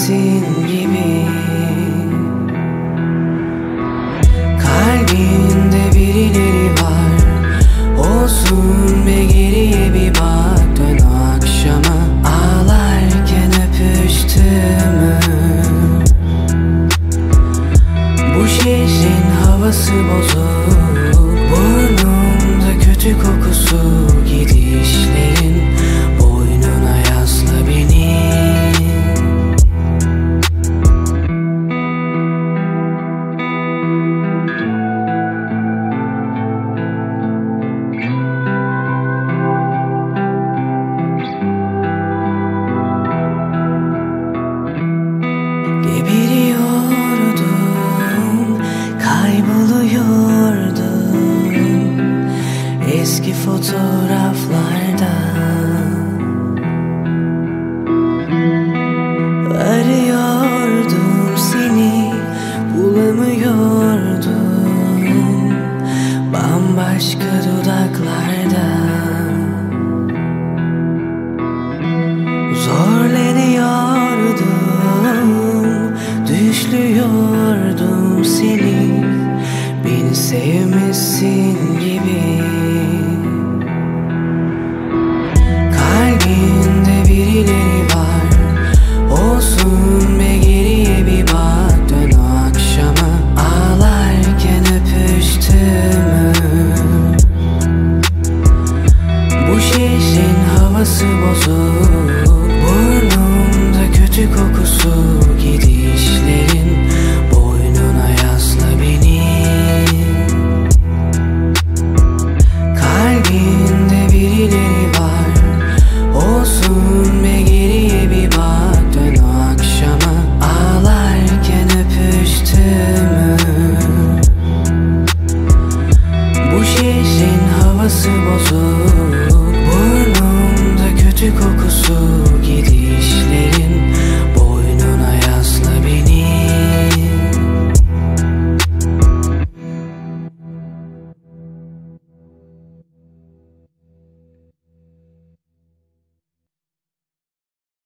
sevmişsin gibi. Kalbinde birileri var, olsun be geriye bir bak. Dön o akşama ağlarken öpüştüğümü. Bu şehrin havası bozuk, burnumda kötü kokusu. Gidişlerin boynuna yasla beni. Geberiyordum, kayboluyordum eski fotoğraflarda. Arıyordum seni, bulamıyordum bambaşka dudaklarda. Zorlanıyordum, düşlüyordum seni, beni sevmişsin gibi. Kalbinde birileri var, olsun be geriye bir bak. Dön o akşama ağlarken öpüştüğümü. Bu şehrin havası bozuk, burnumda kötü kokusu. Gidişlerin